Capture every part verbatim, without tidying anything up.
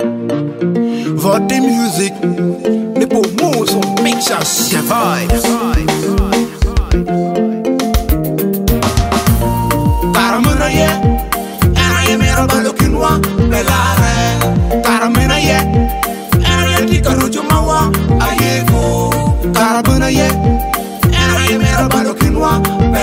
Vote music, the moves on pictures, divide. Caramina ye, and I mero balokinwa, belare. Caramina ye, and I tikarujo mawa, ayeko. Caramina ye, and I mero balokinwa,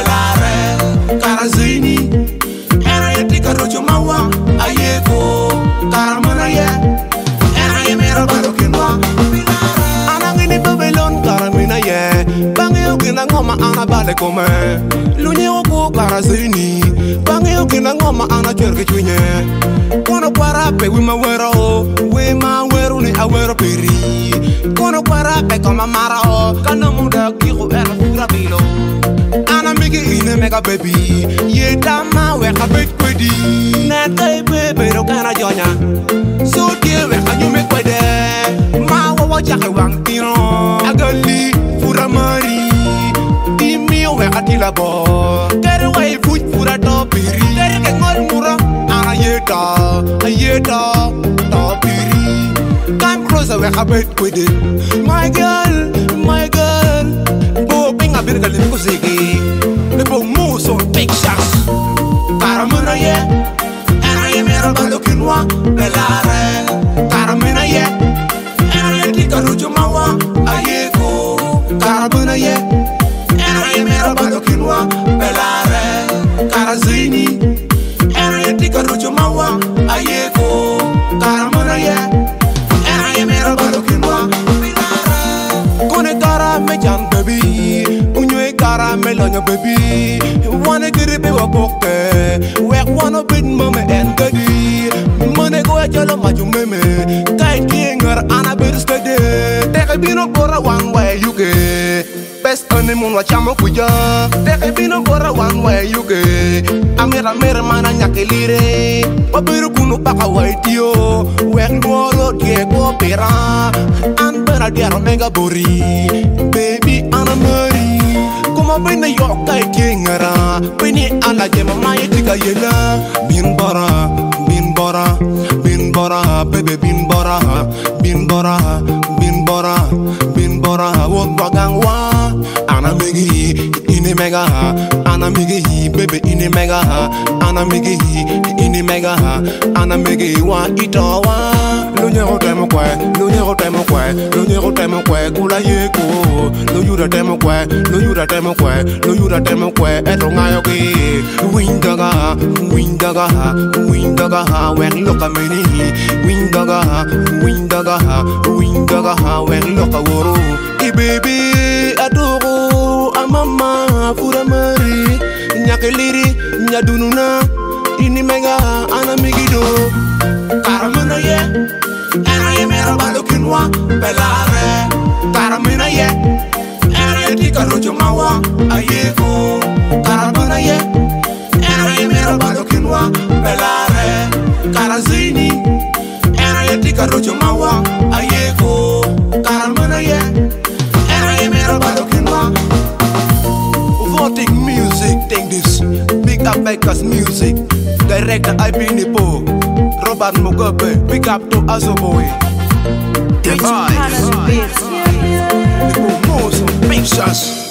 belare. Carazini, and I tikarujo mawa, ayeko. Caramina ye, and I mero balokinwa, belare. Anangini Babylon, Caramina ye, bangyo kina ngoma anabale kome. Lunye ko Carazini, bangyo kina ngoma ana chwerke chwinye. Kono kwarape wima wero, wima weru ni awero peri. Kono kwarape koma mara o, kana muda kiko era fura bilo. Ana migi ine mega baby, ye dama weka bit kwedi. Nete bebe ro kana jonya, so tie weka nyume kwede. Ma wawa jake wang tino, agali fura mari. Dimi weka tila bo, kere wai fuj fura topiri. Kere ke ngol mura, ana yeta, yeta topiri. Come closer weka bit kwedi. My girl, my girl, bo pinga birga limu zigi. Lipo moves on pictures. Caramina ye, and I mero balokinwa, belare. Caramina ye, and I tikarujo mawa, ayeko. Caramina ye, and I mero balokinwa, belare. Carazini, and I tikarujo mawa, ayeko. Caramina ye, and I mero balokinwa, belare. Kone cara me jan baby, unywe cara me lonya baby. Wanna get it wa boke, we wanna bid mama and daddy. Money go at yellow maju meme, tight king or ana bit steady. Take a bino bora one way you get. Best honeymoon wa chamo kuja. Take a bino bora one way you get. Amira mera mana nyakilire. Wabiru kunu paka waitio. Wek nuoro tie go pera. An bera diaro mega bori. Baby ana mari. Kuma bina yoka ikingara. Bini ala jema maya tika yena. Bin bora, bin bora, bin bora, baby bin bora, bin bora, bin bora, bin bora. Wot wagang wa. Ana migi ini mega, ana migi baby ini mega, ana migi ini mega, ana migi wa ito wa. Lunye ho temo kwe, lunye ho temo kwe, lunye ho temo kwe, kula yeko. Luyura temo kwe, luyura temo kwe, luyura temo kwe, eto ngayo ki. Windaga, windaga, windaga, when look at me. Windaga, windaga, windaga, when look at woro. I baby adoro, amama fura mari, nyakiliri, nyadununa, ini mega, ana migido. Caramina ye, and I mero balokinwa, belare. Caramina ye, and I tikarujo mawa, ayeko. Caramina ye, and I mero balokinwa, belare. Carazini, and I tikarujo mawa, ayeko. Caramina ye, and I mero balokinwa. Voting music, take this. Big up Bakers music. Director I P Nipo. Robert Mugabe, big up to Azoboy. Divide. The moves on pictures.